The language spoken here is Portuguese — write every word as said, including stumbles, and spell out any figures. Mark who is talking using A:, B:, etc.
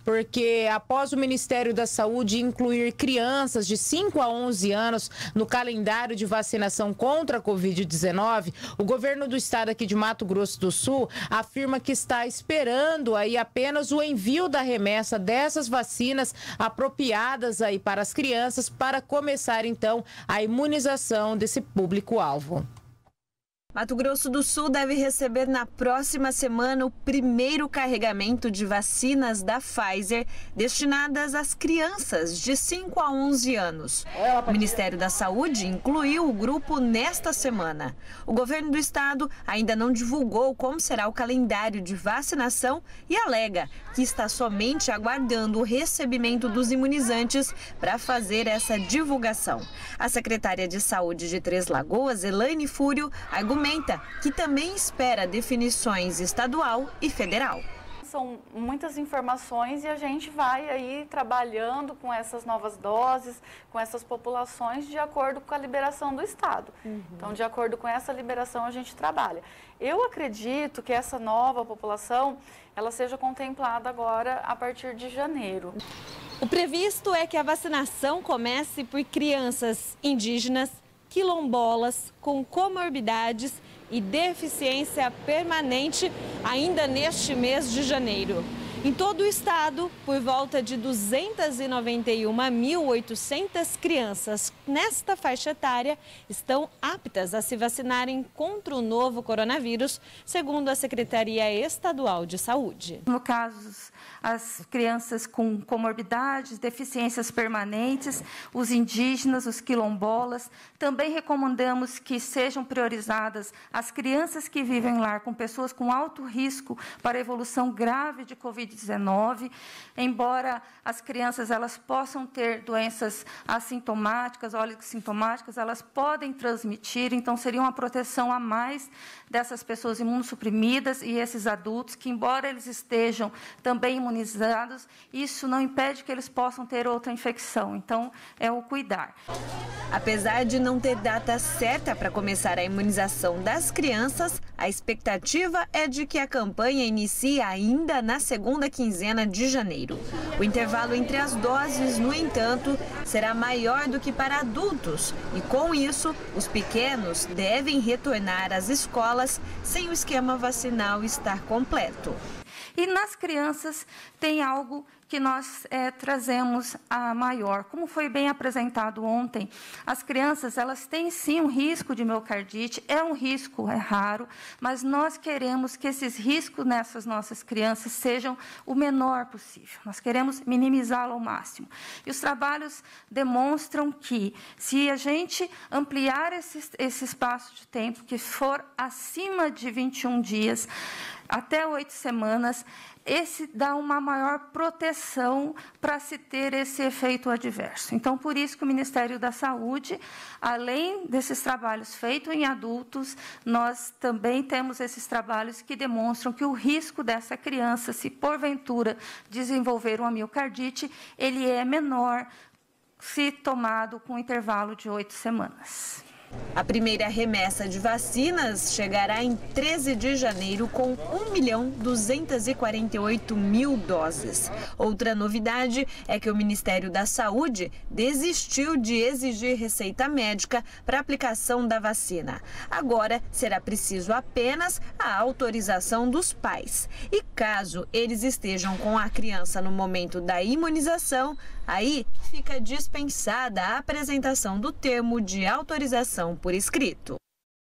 A: porque após o Ministério da Saúde incluir crianças de cinco a onze anos no calendário de vacinação contra a covid dezenove, o governo do estado aqui de Mato Grosso do Sul afirma que está esperando aí apenas o envio da remessa dessas vacinas apropriadas aí para as crianças para começar então a imunização desse público-alvo.
B: Mato Grosso do Sul deve receber na próxima semana o primeiro carregamento de vacinas da Pfizer destinadas às crianças de cinco a onze anos. O Ministério da Saúde incluiu o grupo nesta semana. O governo do estado ainda não divulgou como será o calendário de vacinação e alega que está somente aguardando o recebimento dos imunizantes para fazer essa divulgação. A secretária de Saúde de Três Lagoas, Elaine Fúrio, argumenta que também espera definições estadual e federal.
C: São muitas informações e a gente vai aí trabalhando com essas novas doses, com essas populações de acordo com a liberação do estado. Uhum. Então, de acordo com essa liberação, a gente trabalha. Eu acredito que essa nova população, ela seja contemplada agora a partir de janeiro.
B: O previsto é que a vacinação comece por crianças indígenas, quilombolas, com comorbidades e deficiência permanente ainda neste mês de janeiro. Em todo o estado, por volta de duzentas e noventa e uma mil e oitocentas crianças nesta faixa etária estão aptas a se vacinarem contra o novo coronavírus, segundo a Secretaria Estadual de Saúde.
D: No caso, as crianças com comorbidades, deficiências permanentes, os indígenas, os quilombolas. Também recomendamos que sejam priorizadas as crianças que vivem em lar com pessoas com alto risco para evolução grave de covid dezenove. Embora as crianças elas possam ter doenças assintomáticas, oligossintomáticas, elas podem transmitir, então seria uma proteção a mais dessas pessoas imunossuprimidas e esses adultos que, embora eles estejam também imunizados, isso não impede que eles possam ter outra infecção. Então, é o cuidar.
B: Apesar de não ter data certa para começar a imunização das crianças, a expectativa é de que a campanha inicie ainda na segunda quinzena de janeiro. O intervalo entre as doses, no entanto, será maior do que para adultos e, com isso, os pequenos devem retornar às escolas sem o esquema vacinal estar completo.
D: E nas crianças tem algo que nós é, trazemos a maior. Como foi bem apresentado ontem, as crianças elas têm sim um risco de miocardite, é um risco, é raro, mas nós queremos que esses riscos nessas nossas crianças sejam o menor possível. Nós queremos minimizá-lo ao máximo. E os trabalhos demonstram que, se a gente ampliar esse, esse espaço de tempo, que for acima de vinte e um dias, até oito semanas, esse dá uma maior proteção para se ter esse efeito adverso. Então, por isso que o Ministério da Saúde, além desses trabalhos feitos em adultos, nós também temos esses trabalhos que demonstram que o risco dessa criança, se porventura desenvolver uma miocardite, ele é menor se tomado com intervalo de oito semanas.
B: A primeira remessa de vacinas chegará em treze de janeiro com um milhão duzentas e quarenta e oito mil doses. Outra novidade é que o Ministério da Saúde desistiu de exigir receita médica para aplicação da vacina. Agora será preciso apenas a autorização dos pais. E caso eles estejam com a criança no momento da imunização, aí fica dispensada a apresentação do termo de autorização por escrito.